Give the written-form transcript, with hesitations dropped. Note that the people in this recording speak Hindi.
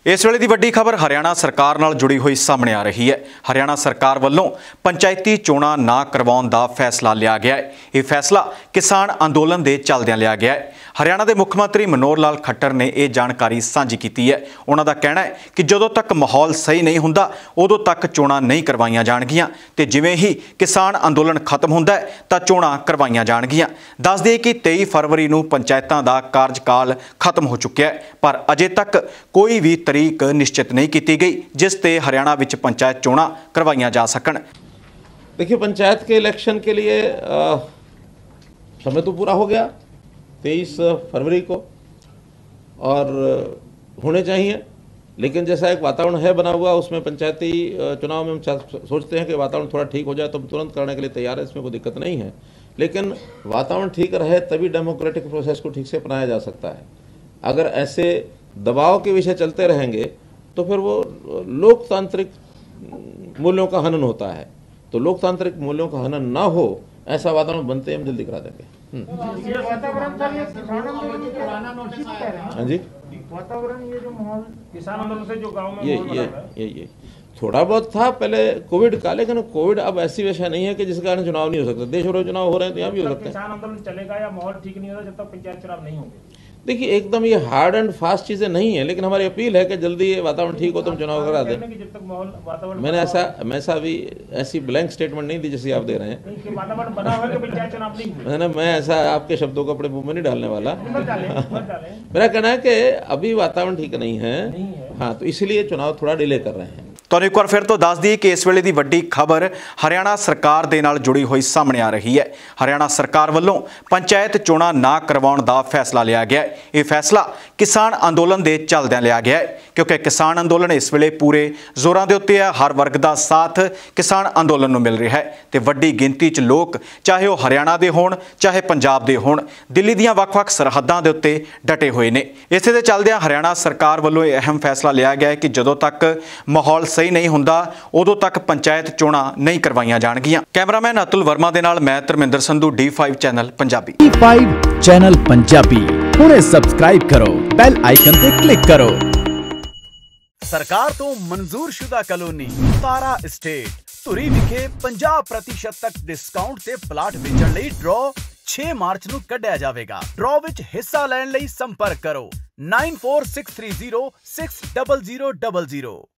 इस वेले की वड्डी खबर हरियाणा सरकार नाल जुड़ी हुई सामने आ रही है। हरियाणा सरकार वालों पंचायती चोणां ना करवाउण दा फैसला लिया गया है। यह फैसला किसान अंदोलन के चलदियां लिया गया है। हरियाणा के मुख्य मंत्री मनोहर लाल खट्टर ने यह जानकारी सांझी की है। उन्हों का कहना है कि जदों तक माहौल सही नहीं हुंदा उदों तक चोणां नहीं करवाईयां जाणगियां ते जिवें ही किसान अंदोलन खत्म हुंदा है तां चोणां करवाईयां जाणगियां। दस दें कि 23 फरवरी नूं पंचायतां दा कार्यकाल खत्म हो चुका है, पर अजे तक कोई भी तरीक निश्चित नहीं की गई जिस ते हरियाणा विच पंचायत चोणां करवाईयां जा सकन। देखिए, पंचायत के इलेक्शन के लिए समय तो पूरा हो गया 23 फरवरी को और होने चाहिए, लेकिन जैसा एक वातावरण है बना हुआ उसमें पंचायती चुनाव में हम सोचते हैं कि वातावरण थोड़ा ठीक हो जाए तो हम तुरंत करने के लिए तैयार है, इसमें कोई दिक्कत नहीं है। लेकिन वातावरण ठीक रहे तभी डेमोक्रेटिक प्रोसेस को ठीक से अपनाया जा सकता है। अगर ऐसे दबाव के विषय चलते रहेंगे तो फिर वो लोकतांत्रिक मूल्यों का हनन होता है। तो लोकतांत्रिक मूल्यों का हनन ना हो ऐसा वातावरण बनते हम जल्दी करा देंगे। हाँ जी, वातावरण ये जो माहौल किसान आंदोलन से जो गांव में ये थोड़ा बहुत था पहले कोविड का, लेकिन कोविड अब ऐसी वजह नहीं है कि जिसके कारण चुनाव नहीं हो सकता। देश भर चुनाव हो रहे हैं तो यहाँ भी हो सकते हैं। किसान आंदोलन चलेगा या माहौल ठीक नहीं होगा जब तक पंचायत चुनाव नहीं होंगे? देखिए, एकदम ये हार्ड एंड फास्ट चीजें नहीं है, लेकिन हमारी अपील है कि जल्दी ये वातावरण ठीक हो तो हम चुनाव करा दें। जब तक माहौल वातावरण मैंने ऐसा अभी ऐसी ब्लैंक स्टेटमेंट नहीं दी जैसी आप दे रहे हैं। वातावरण बना हुआ है कि पंचायत चुनाव नहीं हुए। मैं ऐसा आपके शब्दों को अपने मुंह में नहीं डालने वाला। मेरा कहना है कि अभी वातावरण ठीक नहीं है। हाँ, तो इसलिए चुनाव थोड़ा डिले कर रहे हैं। तो एक बार फिर तो दस दी कि इस वेले की वड्डी खबर हरियाणा सरकार दे नाल जुड़ी हुई सामने आ रही है। हरियाणा सरकार वालों पंचायत चोणां ना करवाउण दा फैसला लिया गया है। यह फैसला किसान अंदोलन के चलदियां लिया गया है, क्योंकि किसान अंदोलन इस वेले पूरे जोरां दे उत्ते है। हर वर्ग का साथ किसान अंदोलन नूं मिल रहा है ते वड्डी गिनती च लोग चाहे वह हरियाणा के होण चाहे पंजाब के होण दिल्ली दीयां वख-वख सरहदां दे उत्ते डटे हुए ने। इसे दे चलदियां हरियाणा सरकार वालों यह अहम फैसला लिया गया है कि जदों तक माहौल सही नहीं हुंदा उदों तक पंचायत चोणां नहीं करवाईयां जाणगियां। कैमरामैन अतुल वर्मा दे नाल मैं Dharminder Sandhu, D5 channel Punjabi. D5 channel Punjabi हुणे सबसक्राइब करो, बेल आइकन ते क्लिक करो। सरकार तो मंजूरशुदा कॉलोनी तारा एस्टेट धुरी विखे 50% तक डिस्काउंट ते प्लाट वेचण लई ड्रॉ 6 मार्च ਨੂੰ ਕੱਢਿਆ ਜਾਵੇਗਾ। ड्रॉ ਵਿੱਚ ਹਿੱਸਾ ਲੈਣ ਲਈ ਸੰਪਰਕ ਕਰੋ 9463060000।